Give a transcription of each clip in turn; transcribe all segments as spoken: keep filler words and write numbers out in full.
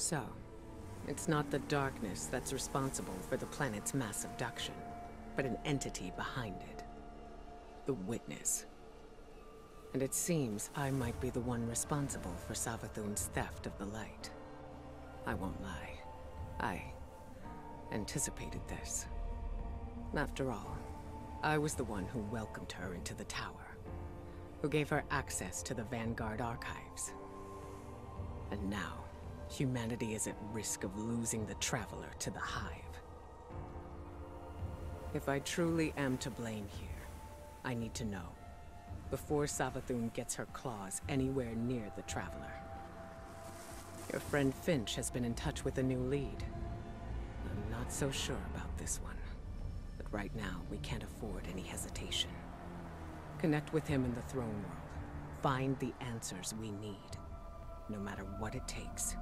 So, it's not the darkness that's responsible for the planet's mass abduction, but an entity behind it. The Witness. And it seems I might be the one responsible for Savathun's theft of the light. I won't lie. I anticipated this. After all, I was the one who welcomed her into the tower, who gave her access to the Vanguard archives. And now, humanity is at risk of losing the Traveler to the Hive. If I truly am to blame here, I need to know, before Savathun gets her claws anywhere near the Traveler. Your friend Finch has been in touch with a new lead. I'm not so sure about this one, but right now we can't afford any hesitation. Connect with him in the Throne World. Find the answers we need, no matter what it takes.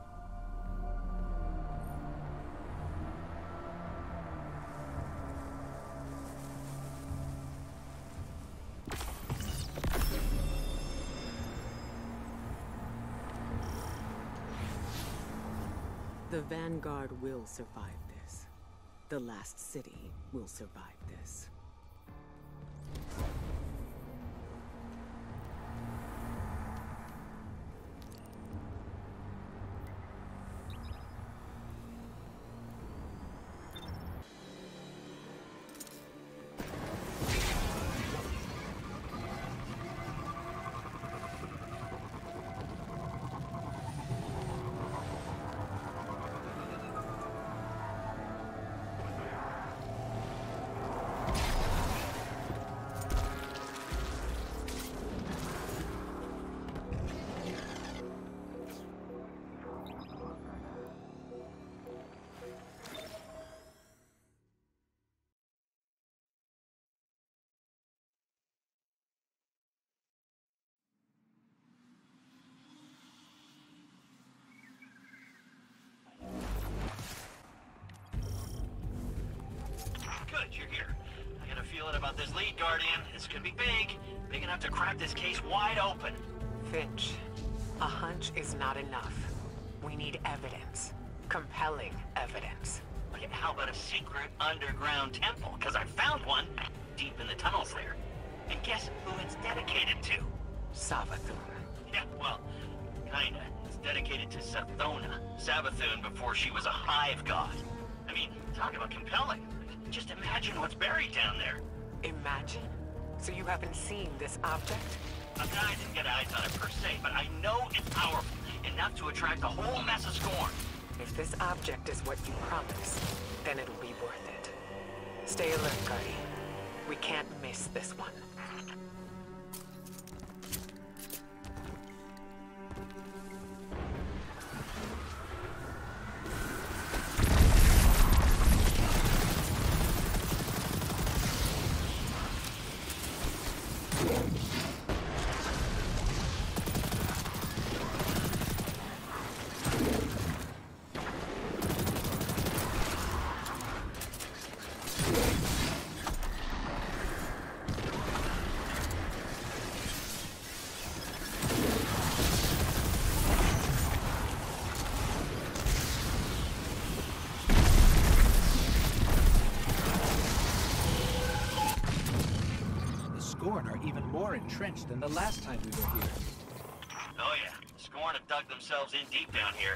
The Vanguard will survive this. The last city will survive this. You're here. I got a feeling about this lead, Guardian. This could be big. Big enough to crack this case wide open. Finch, a hunch is not enough. We need evidence. Compelling evidence. Okay, how about a secret underground temple? Because I found one deep in the tunnels there. And guess who it's dedicated to? Savathun. Yeah, well, kinda. It's dedicated to Sathona, Savathun, before she was a hive god. I mean, talk about compelling. Just imagine what's buried down there. Imagine? So you haven't seen this object? I mean, I didn't get eyes on it per se, but I know it's powerful. Enough to attract a whole mess of scorn. If this object is what you promised, then it'll be worth it. Stay alert, Guardian. We can't miss this one. Entrenched than the last time we were here. Oh yeah, Scorn have dug themselves in deep down here.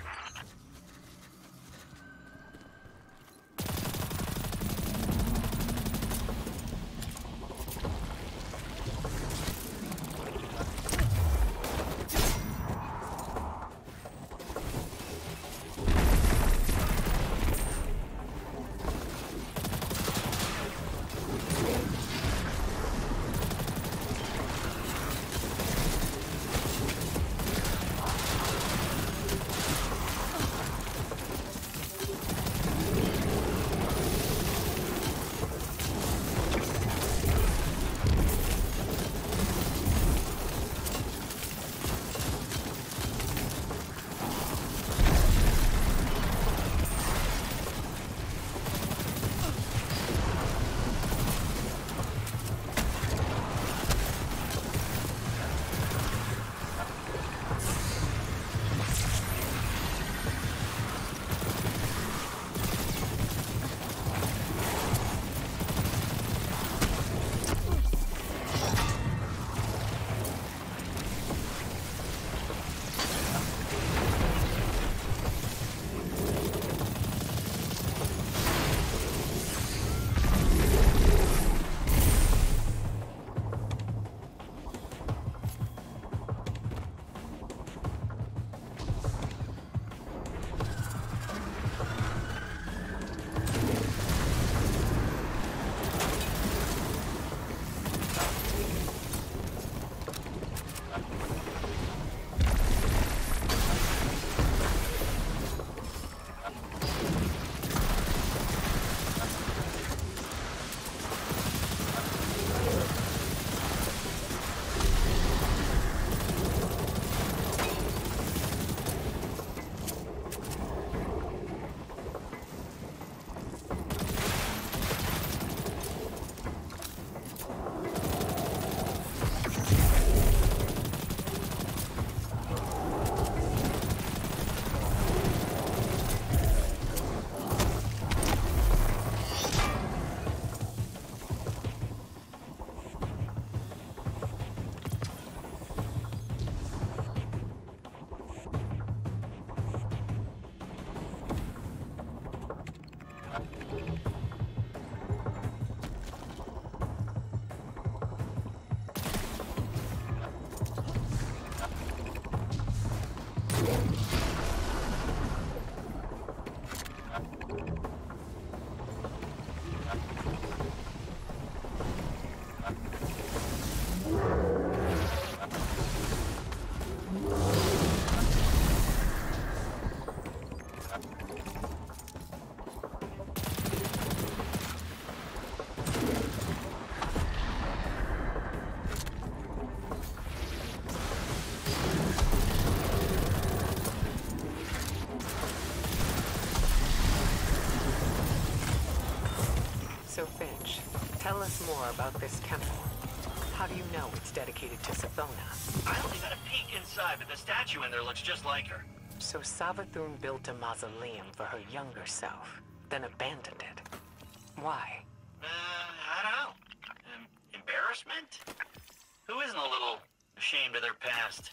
So Finch, tell us more about this temple. How do you know it's dedicated to Sathona? I only got a peek inside, but the statue in there looks just like her. So Savathun built a mausoleum for her younger self, then abandoned it. Why? Uh, I don't know. Um, embarrassment? Who isn't a little ashamed of their past?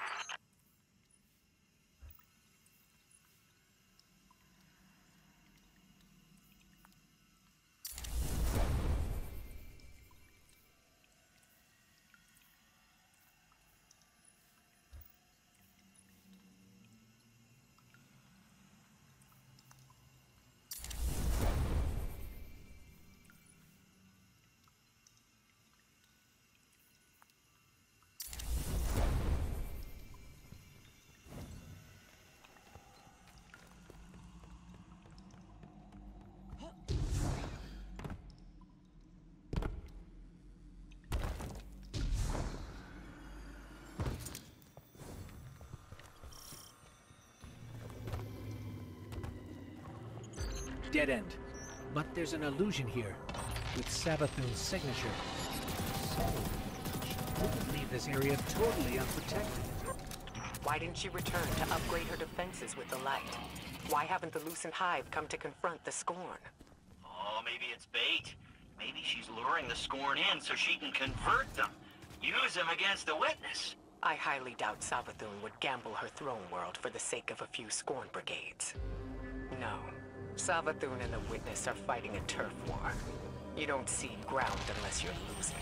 Dead end. But there's an illusion here, with Savathun's signature. So, she wouldn't leave this area totally unprotected. Why didn't she return to upgrade her defenses with the light? Why haven't the Lucent Hive come to confront the Scorn? Oh, maybe it's bait. Maybe she's luring the Scorn in so she can convert them. Use them against the Witness. I highly doubt Savathun would gamble her throne world for the sake of a few Scorn brigades. No. Savathun and the Witness are fighting a turf war. You don't cede ground unless you're losing.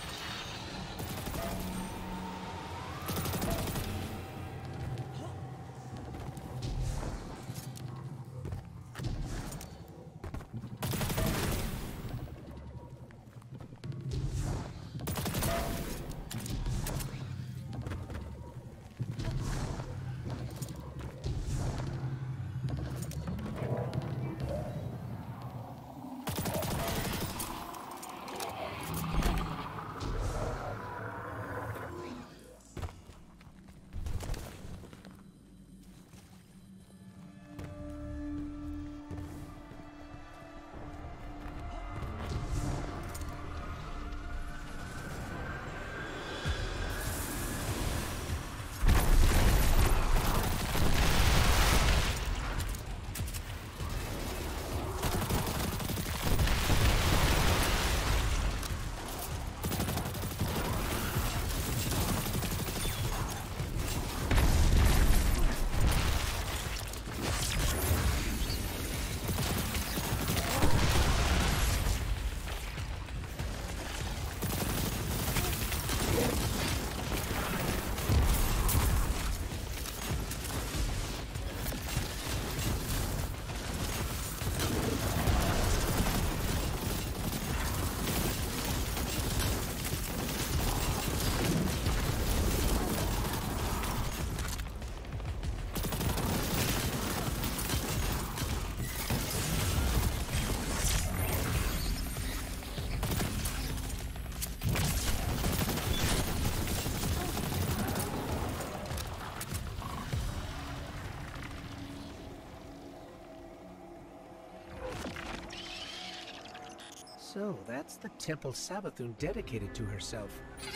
So, that's the temple Savathun dedicated to herself.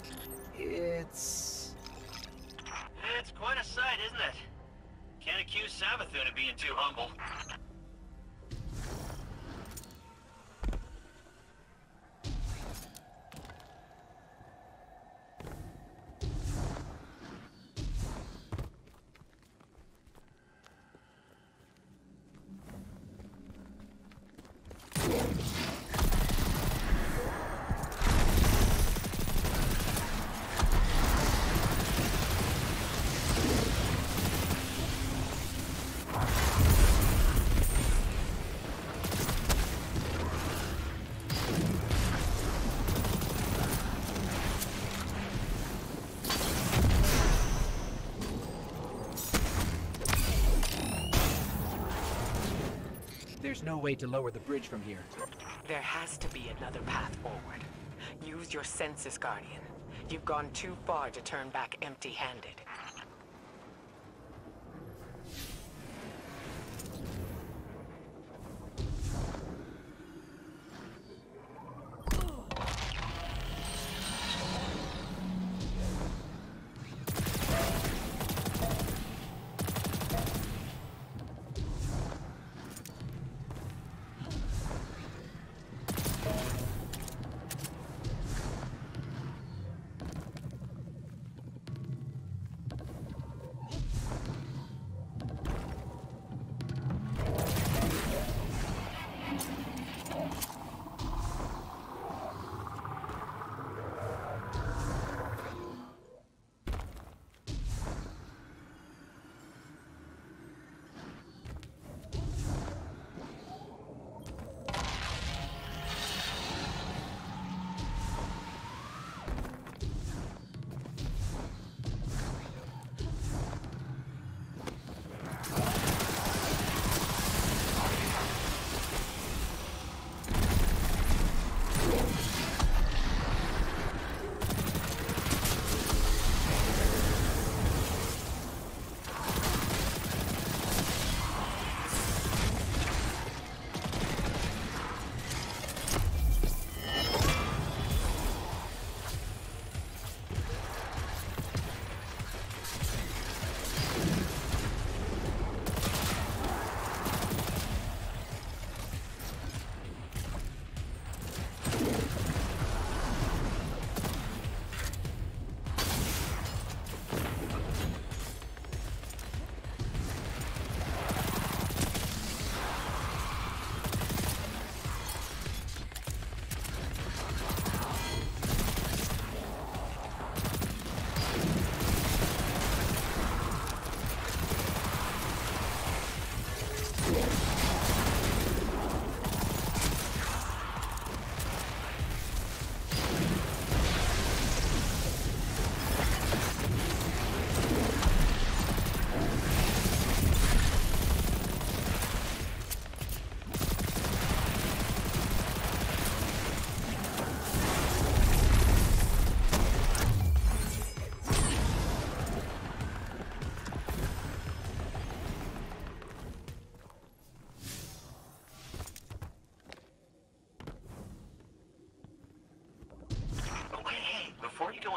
It's... It's quite a sight, isn't it? Can't accuse Savathun of being too humble. There's no way to lower the bridge from here. There has to be another path forward. Use your senses, Guardian. You've gone too far to turn back empty-handed.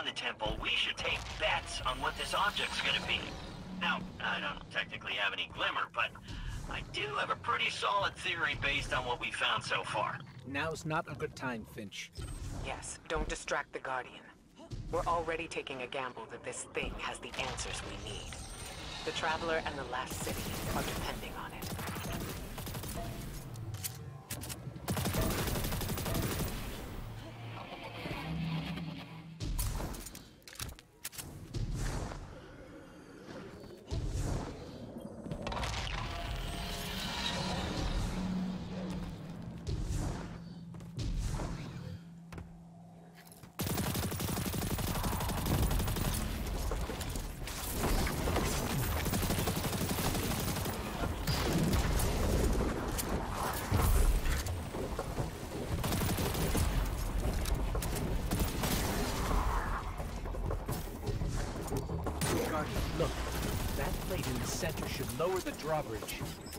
the temple, we should take bets on what this object's gonna be. Now, I don't technically have any glimmer, but I do have a pretty solid theory based on what we found so far. Now's not a good time, Finch. Yes, don't distract the Guardian. We're already taking a gamble that this thing has the answers we need. The Traveler and the Last City are depending on it. Look, that plate in the center should lower the drawbridge.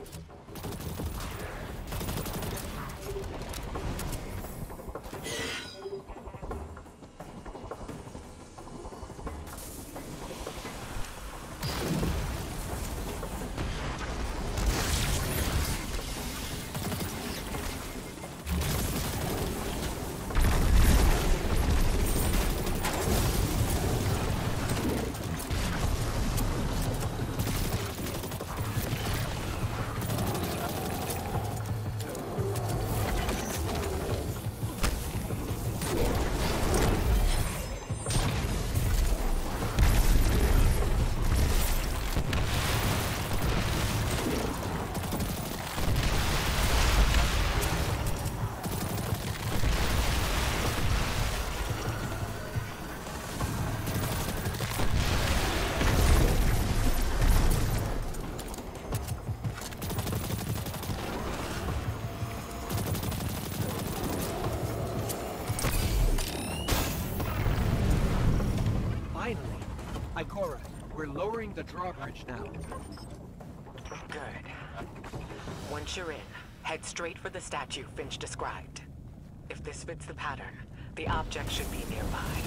Ikora, we're lowering the drawbridge now. Good. Once you're in, head straight for the statue Finch described. If this fits the pattern, the object should be nearby.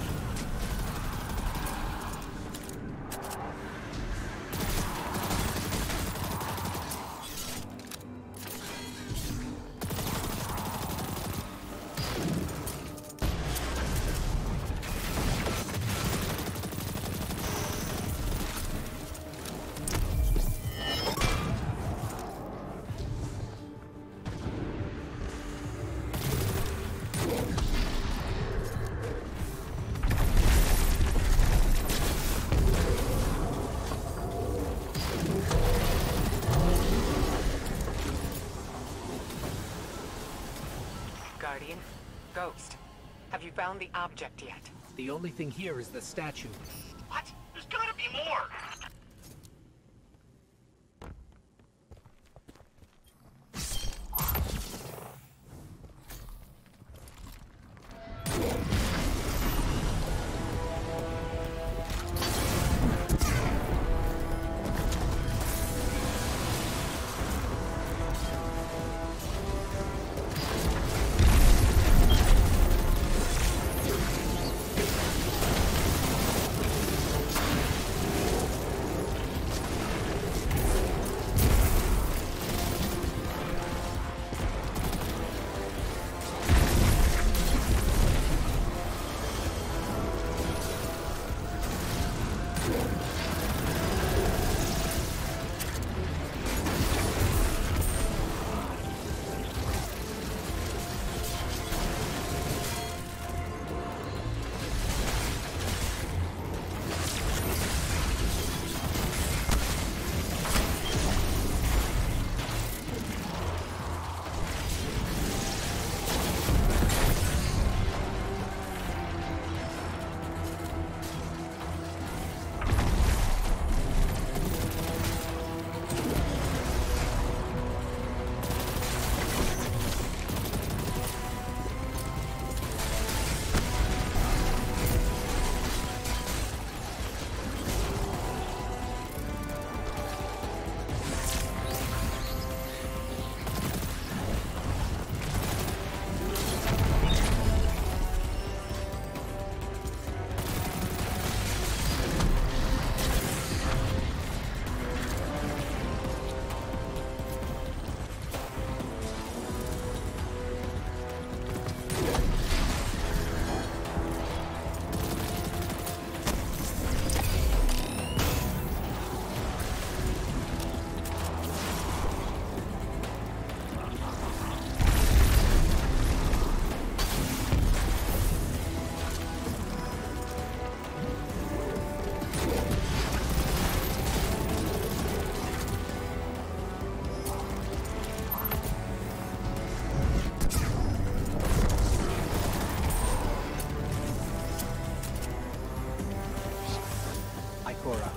Guardian? Ghost? Have you found the object yet? The only thing here is the statue. What? There's gotta be more!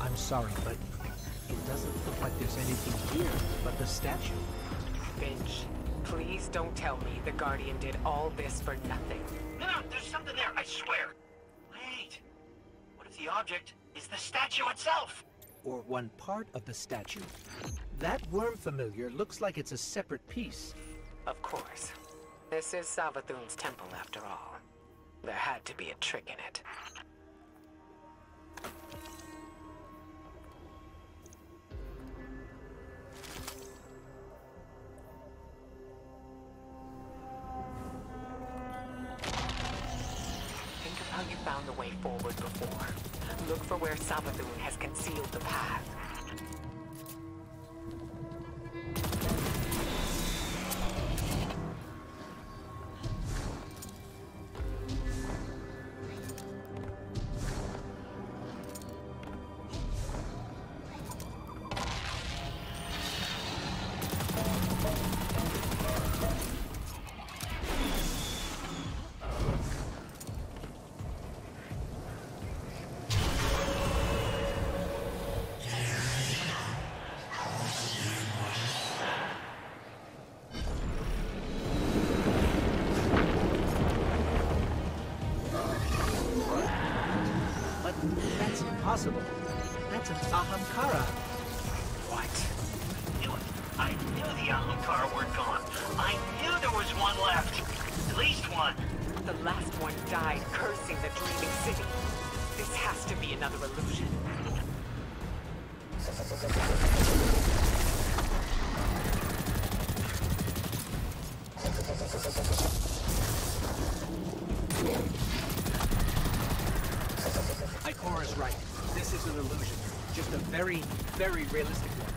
I'm sorry, but it doesn't look like there's anything here but the statue. Finch, please don't tell me the Guardian did all this for nothing. No, no, there's something there, I swear. Wait. What if the object is the statue itself? Or one part of the statue. That worm familiar looks like it's a separate piece. Of course. This is Savathun's temple after all. There had to be a trick in it. Think of how you found the way forward before. Look for where Savathun has concealed the path. Impossible. That's an Ahamkara. What? I knew it. I knew the Ahamkara were gone. I knew there was one left. At least one. The last one died cursing the dreaming city. This has to be another illusion. Ikora's right. This is an illusion. Just a very, very realistic one.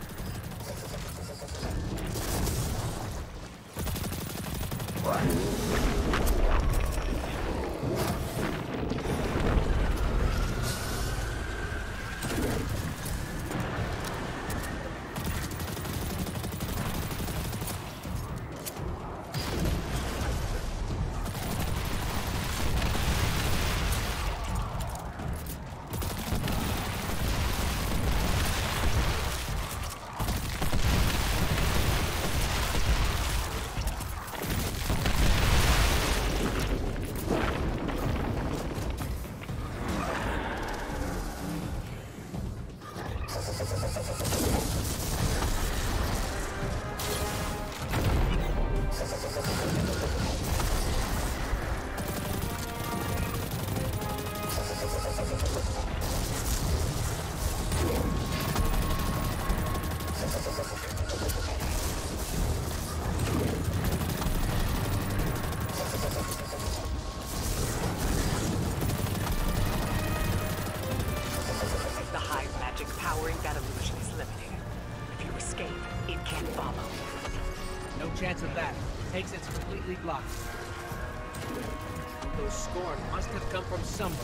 Chance of that. Takes it's completely blocked. Those Scorn must have come from somewhere.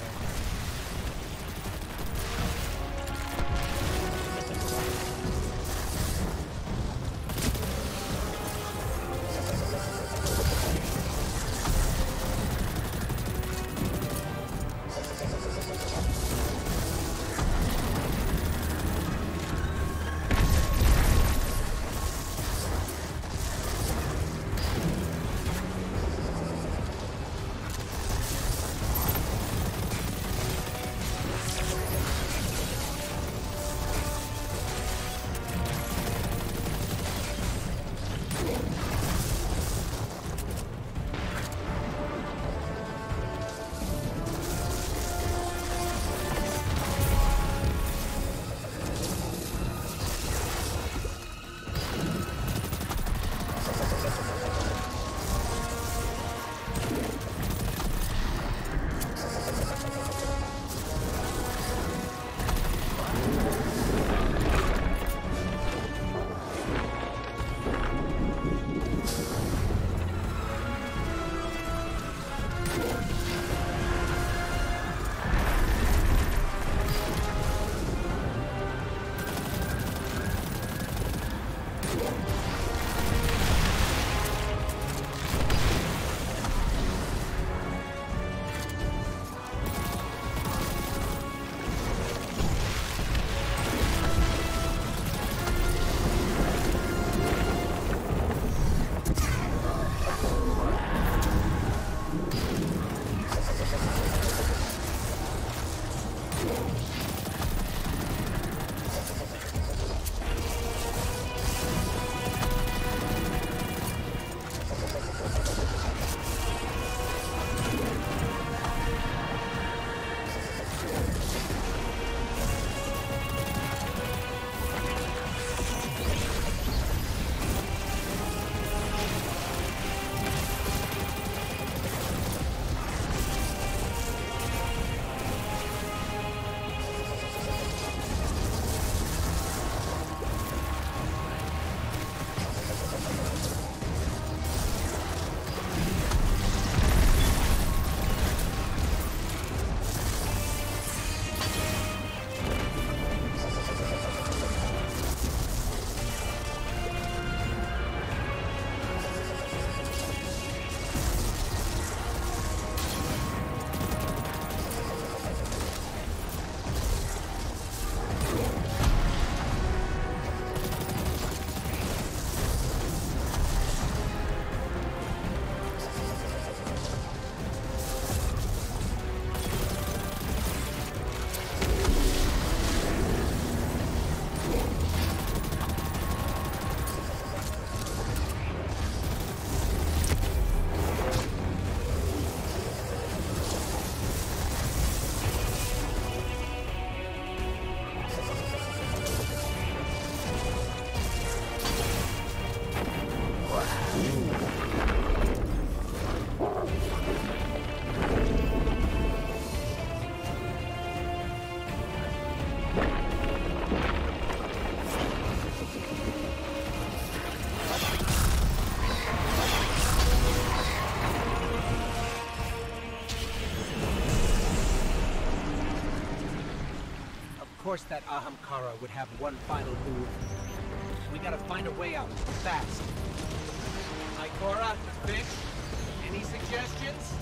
course that Ahamkara would have one final move. We gotta find a way out, fast. Ikora, Finch, any suggestions?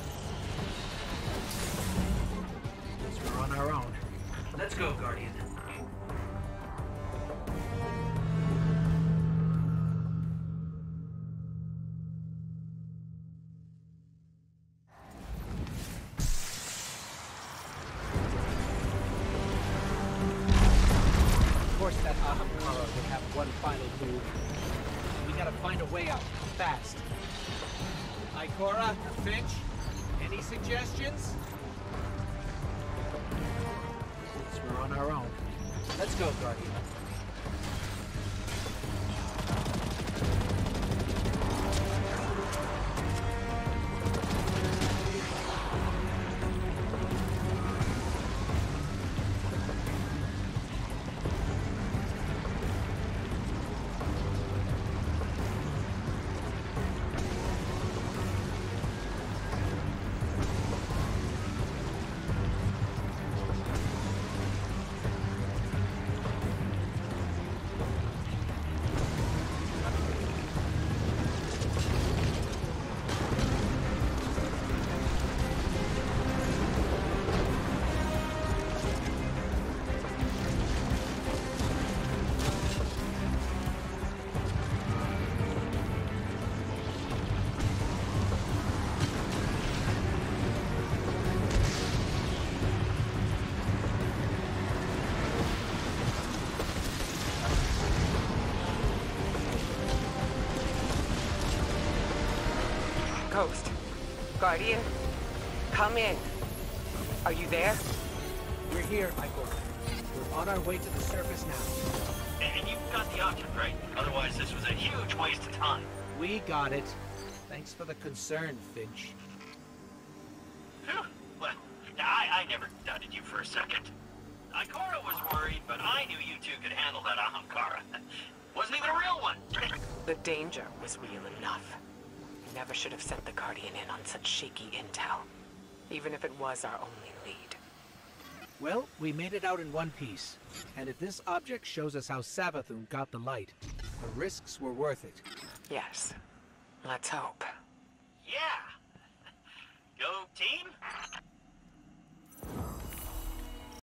Guess we're on our own. Let's go, Guardian. Of course that Ahamkara would have one final move. We gotta find a way out, fast. Ikora, Finch, any suggestions? Guess we're on our own. Let's go, Guardian. Ghost. Guardian. Come in. Are you there? We're here, Ikora. We're on our way to the surface now. And you've got the object, right? Otherwise, this was a huge waste of time. We got it. Thanks for the concern, Finch. Phew. Well, I, I never doubted you for a second. Ikora was worried, but I knew you two could handle that Ahamkara. Wasn't even a real one. The danger was real enough. We never should have sent the Guardian in on such shaky intel. Even if it was our only lead. Well, we made it out in one piece. And if this object shows us how Savathun got the light, the risks were worth it. Yes. Let's hope. Yeah. Go team.